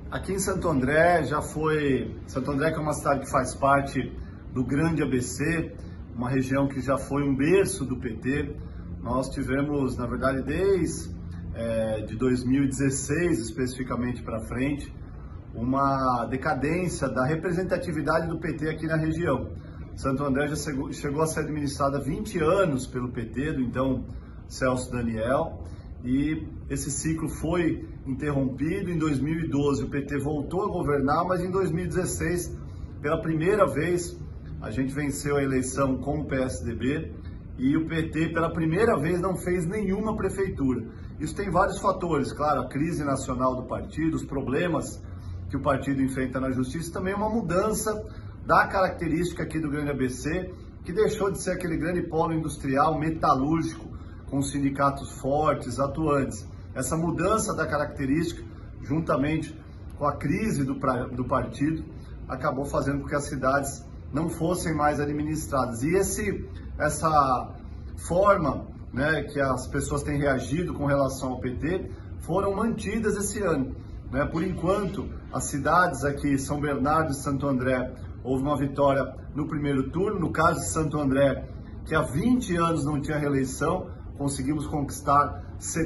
Aqui em Santo André Santo André que é uma cidade que faz parte do Grande ABC, uma região que já foi um berço do PT. Nós tivemos, na verdade, desde de 2016 especificamente para frente, uma decadência da representatividade do PT aqui na região. Santo André já chegou a ser administrada há 20 anos pelo PT, do então Celso Daniel, e esse ciclo foi interrompido. Em 2012 o PT voltou a governar, mas em 2016, pela primeira vez, a gente venceu a eleição com o PSDB e o PT pela primeira vez não fez nenhuma prefeitura. Isso tem vários fatores, claro, a crise nacional do partido, os problemas que o partido enfrenta na justiça, também uma mudança da característica aqui do Grande ABC, que deixou de ser aquele grande polo industrial, metalúrgico, com sindicatos fortes, atuantes. Essa mudança da característica, juntamente com a crise do partido, acabou fazendo com que as cidades não fossem mais administradas. E essa forma, né, que as pessoas têm reagido com relação ao PT foram mantidas esse ano. Por enquanto, as cidades aqui, São Bernardo e Santo André, houve uma vitória no primeiro turno. No caso de Santo André, que há 20 anos não tinha reeleição, conseguimos conquistar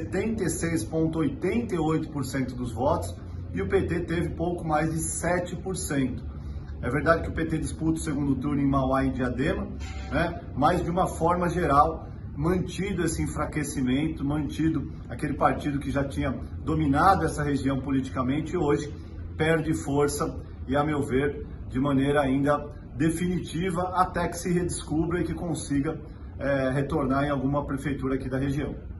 76,88% dos votos e o PT teve pouco mais de 7%. É verdade que o PT disputa o segundo turno em Mauá e em Diadema, mas de uma forma geral, mantido esse enfraquecimento, mantido aquele partido que já tinha dominado essa região politicamente, e hoje perde força e, a meu ver, de maneira ainda definitiva, até que se redescubra e que consiga retornar em alguma prefeitura aqui da região.